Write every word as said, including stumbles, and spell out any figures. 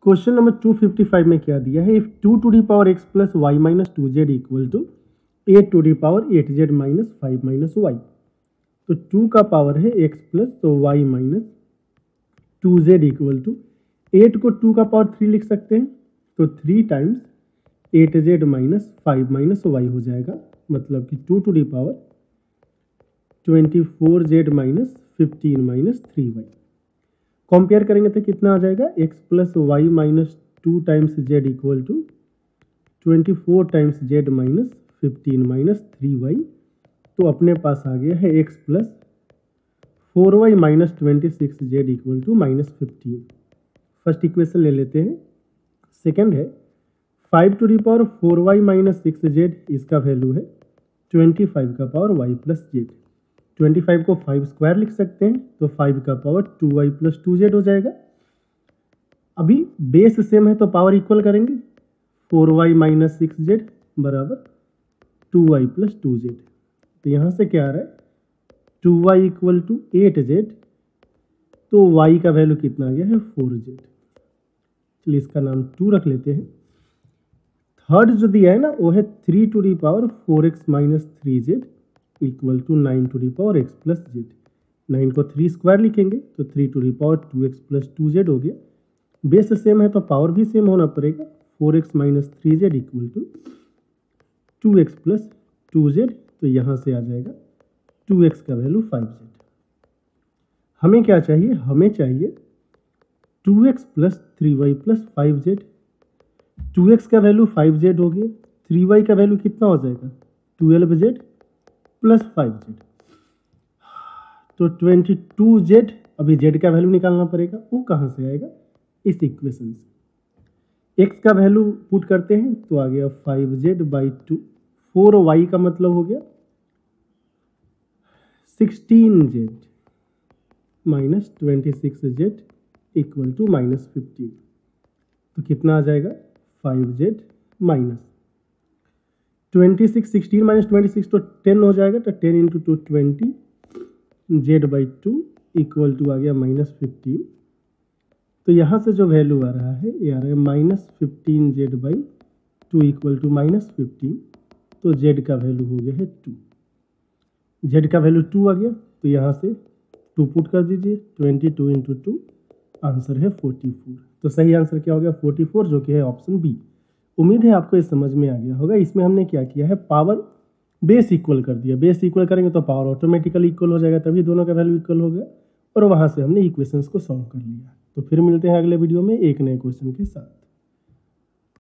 Question number two fifty five में क्या दिया है, if two to the power x plus y minus two z equal to eight to the power eight z minus five minus y. तो two का power है x plus तो y minus two z equal to eight को two का power three लिख सकते हैं तो three times eight z minus five minus y हो जाएगा, मतलब कि two to the power twenty four z minus fifteen minus three y. Compare करेंगे तो कितना आ जाएगा, x plus y minus two times z equal to twenty four times z minus fifteen minus three y. तो अपने पास आ गया है x plus four y minus twenty six z equal to minus fifteen. First equation ले लेते हैं। Second है five to the power four y minus six z, इसका वैल्यू है ट्वेंटी फाइव का power y plus z. Twenty five को five square लिख सकते हैं तो फाइव का power two y plus two z हो जाएगा। अभी बेस सेम है तो पावर इक्वल करेंगे, four y minus six z बराबर two y plus two z. तो यहाँ से क्या आ रहा है, two y equal to eight z, तो वाई का वैल्यू कितना आ गया है फोर जेड। चलिए इसका नाम टू रख लेते हैं। थर्ड जो दिया है ना वो है three to the power four x minus three z equal to nine to the power x plus z. Nine को थ्री स्क्वायर लिखेंगे तो three to the power two x plus two z हो गया। बेस सेम है तो power भी same होना पड़ेगा, four x minus three z equal to two x plus two z. तो यहाँ से आ जाएगा टू एक्स का वैल्यू फाइव जेड। हमें क्या चाहिए, हमें चाहिए two x plus three y plus five z. Two x का वैल्यू फाइव जेड हो गया, थ्री वाई का वैल्यू कितना हो जाएगा twelve z plus five z, तो ट्वेंटी टू जेड। अभी जेड का वैल्यू निकालना पड़ेगा, वो कहाँ से आएगा, इस इक्वेशन से। एक्स का वैल्यू पुट करते हैं तो आ गया five z by two, four y का मतलब हो गया sixteen z minus twenty six z equal to minus fifteen. तो कितना आ जाएगा, five z minus twenty six, sixteen minus twenty six तो टेन हो जाएगा, तो ten into two twenty z by two equal to आ गया माइनस फिफ्टीन। तो यहाँ से जो वैल्यू आ रहा है ये आ रहा है minus fifteen z by two equal to minus fifteen. तो जेड का वैल्यू हो गया है टू। जेड का वैल्यू टू आ गया तो यहाँ से टू पुट कर दीजिए, twenty two into two, answer है फोर्टी फोर। तो सही आंसर क्या हो गया फोर्टी फोर, जो कि है ऑप्शन बी। उम्मीद है आपको ये समझ में आ गया होगा। इसमें हमने क्या किया है, पावर बेस इक्वल कर दिया। बेस इक्वल करेंगे तो पावर ऑटोमेटिकली इक्वल हो जाएगा, तभी दोनों का वैल्यू इक्वल हो गया और वहाँ से हमने इक्वेशंस को सॉल्व कर लिया। तो फिर मिलते हैं अगले वीडियो में एक नए क्वेश्चन के साथ।